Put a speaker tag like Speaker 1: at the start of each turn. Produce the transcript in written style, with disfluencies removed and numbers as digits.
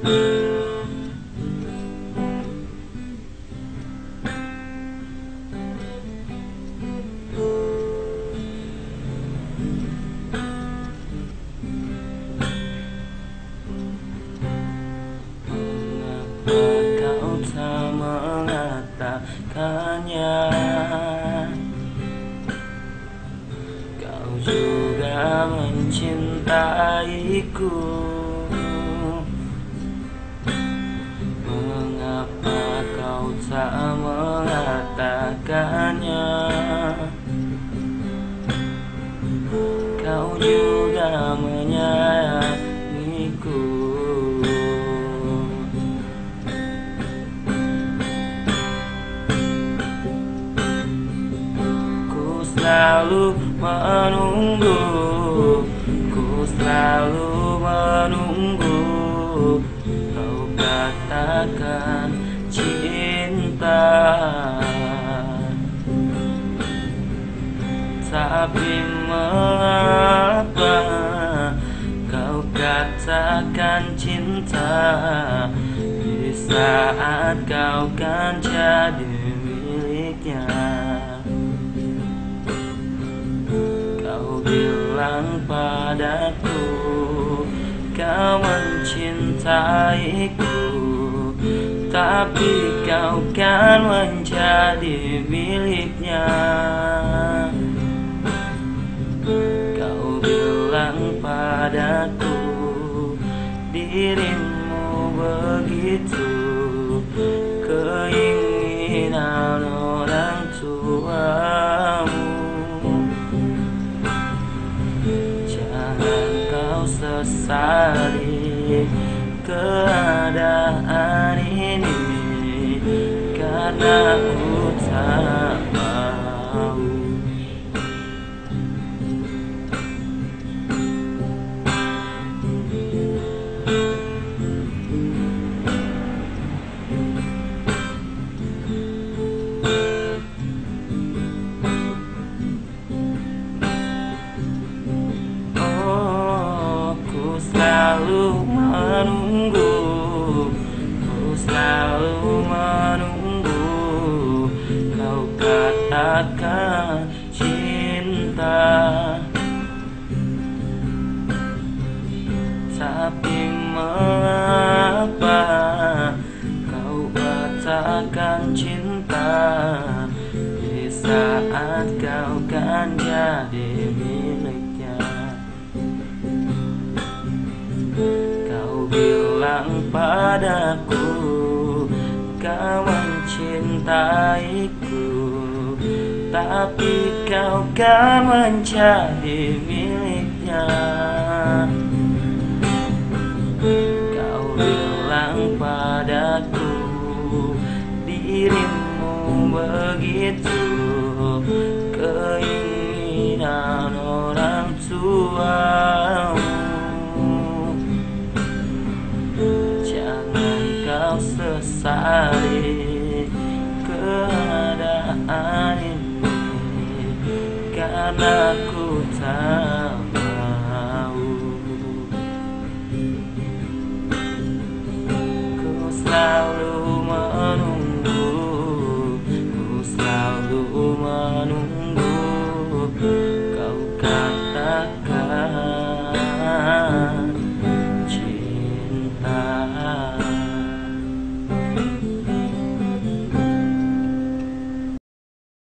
Speaker 1: Kau tak mengatakannya. Kau juga mencintaiku. Mengapa kau tak mengatakannya? Kau juga menyayangiku. Selalu menunggu, ku selalu menunggu kau katakan cinta. Tapi mengapa kau katakan cinta di saat kau kan jadi miliknya? Bilang padaku kau mencintaiku, tapi kau kan menjadi miliknya. Kau bilang padaku dirimu begitu keinginan orang tuamu. Sesali keadaan ini, karena aku tak mau. Selalu menunggu, ku selalu menunggu kau katakan cinta. Tapi mengapa kau katakan cinta di saat kau kan jadi miliknya? Kau bilang padaku kau mencintaiku, tapi kau kan menjadi miliknya.